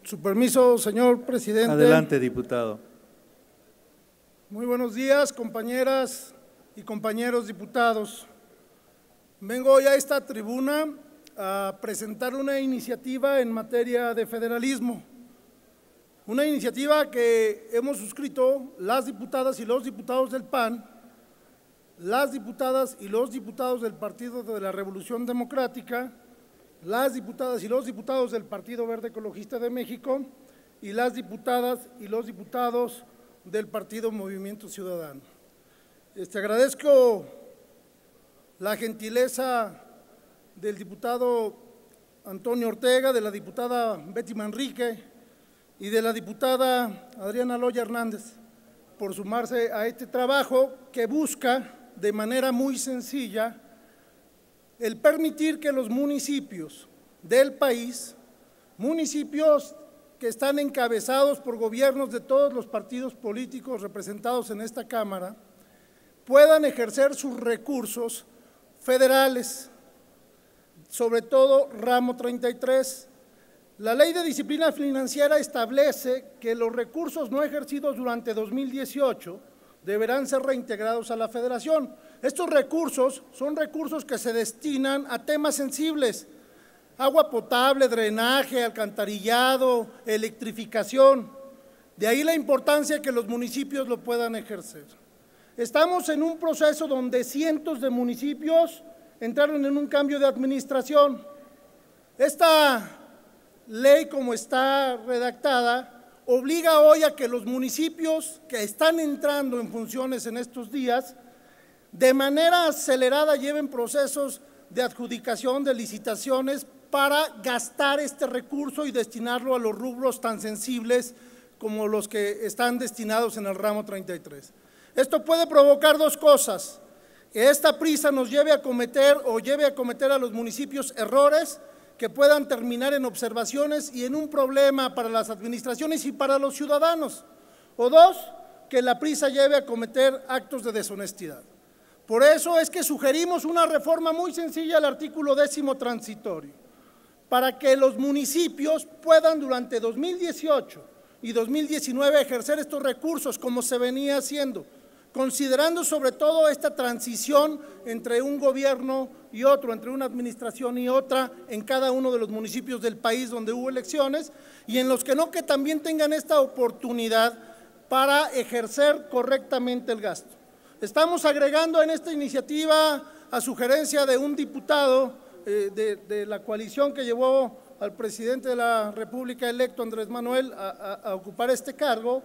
Su permiso, señor presidente. Adelante, diputado. Muy buenos días, compañeras y compañeros diputados. Vengo hoy a esta tribuna a presentar una iniciativa en materia de federalismo. Una iniciativa que hemos suscrito las diputadas y los diputados del PAN, las diputadas y los diputados del Partido de la Revolución Democrática, las diputadas y los diputados del Partido Verde Ecologista de México y las diputadas y los diputados del Partido Movimiento Ciudadano. Agradezco la gentileza del diputado Antonio Ortega, de la diputada Betty Manrique y de la diputada Adriana Loya Hernández por sumarse a este trabajo que busca de manera muy sencilla el permitir que los municipios del país, municipios que están encabezados por gobiernos de todos los partidos políticos representados en esta Cámara, puedan ejercer sus recursos federales, sobre todo ramo 33. La Ley de Disciplina Financiera establece que los recursos no ejercidos durante 2018 deberán ser reintegrados a la Federación. Estos recursos son recursos que se destinan a temas sensibles: agua potable, drenaje, alcantarillado, electrificación. De ahí la importancia que los municipios lo puedan ejercer. Estamos en un proceso donde cientos de municipios entraron en un cambio de administración. Esta ley, como está redactada, obliga hoy a que los municipios que están entrando en funciones en estos días, de manera acelerada lleven procesos de adjudicación, de licitaciones, para gastar este recurso y destinarlo a los rubros tan sensibles como los que están destinados en el ramo 33. Esto puede provocar dos cosas: que esta prisa nos lleve a cometer o lleve a cometer a los municipios errores que puedan terminar en observaciones y en un problema para las administraciones y para los ciudadanos. O dos, que la prisa lleve a cometer actos de deshonestidad. Por eso es que sugerimos una reforma muy sencilla al artículo 10º transitorio, para que los municipios puedan durante 2018 y 2019 ejercer estos recursos como se venía haciendo, considerando sobre todo esta transición entre un gobierno y otro, entre una administración y otra en cada uno de los municipios del país donde hubo elecciones, y en los que no, que también tengan esta oportunidad para ejercer correctamente el gasto. Estamos agregando en esta iniciativa, a sugerencia de un diputado de la coalición que llevó al presidente de la República electo, Andrés Manuel, a ocupar este cargo,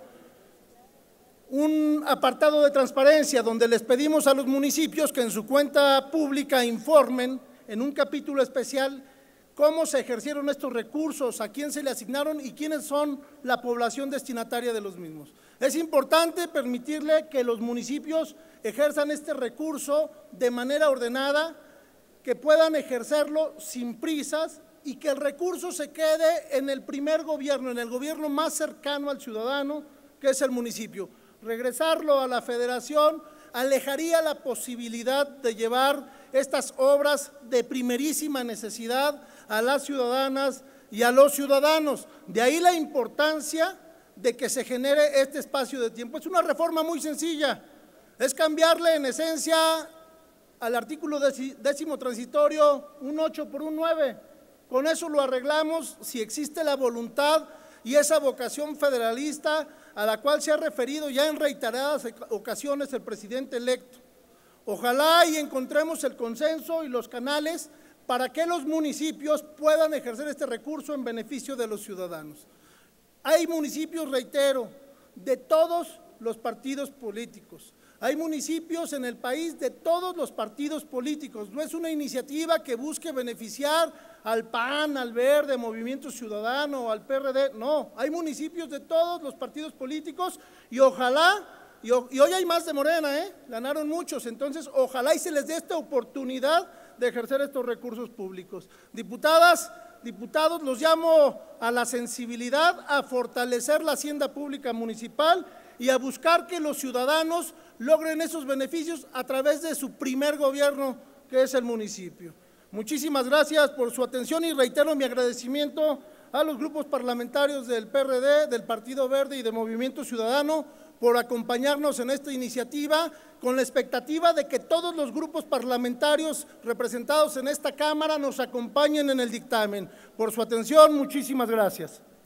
un apartado de transparencia donde les pedimos a los municipios que en su cuenta pública informen en un capítulo especial cómo se ejercieron estos recursos, a quién se le asignaron y quiénes son la población destinataria de los mismos. Es importante permitirle que los municipios ejerzan este recurso de manera ordenada, que puedan ejercerlo sin prisas y que el recurso se quede en el primer gobierno, en el gobierno más cercano al ciudadano, que es el municipio. Regresarlo a la Federación alejaría la posibilidad de llevar estas obras de primerísima necesidad a las ciudadanas y a los ciudadanos. De ahí la importancia de que se genere este espacio de tiempo. Es una reforma muy sencilla, es cambiarle en esencia al artículo 10º transitorio un 8 por un 9. Con eso lo arreglamos si existe la voluntad y esa vocación federalista a la cual se ha referido ya en reiteradas ocasiones el presidente electo. Ojalá y encontremos el consenso y los canales para que los municipios puedan ejercer este recurso en beneficio de los ciudadanos. Hay municipios, reitero, de todos los partidos políticos. Hay municipios en el país de todos los partidos políticos. No es una iniciativa que busque beneficiar al PAN, al Verde, Movimiento Ciudadano, al PRD. No, hay municipios de todos los partidos políticos y ojalá, y hoy hay más de Morena, ganaron muchos, entonces ojalá y se les dé esta oportunidad de ejercer estos recursos públicos. Diputadas, diputados, los llamo a la sensibilidad, a fortalecer la hacienda pública municipal y a buscar que los ciudadanos logren esos beneficios a través de su primer gobierno, que es el municipio. Muchísimas gracias por su atención y reitero mi agradecimiento a los grupos parlamentarios del PRD, del Partido Verde y de Movimiento Ciudadano por acompañarnos en esta iniciativa, con la expectativa de que todos los grupos parlamentarios representados en esta Cámara nos acompañen en el dictamen. Por su atención, muchísimas gracias.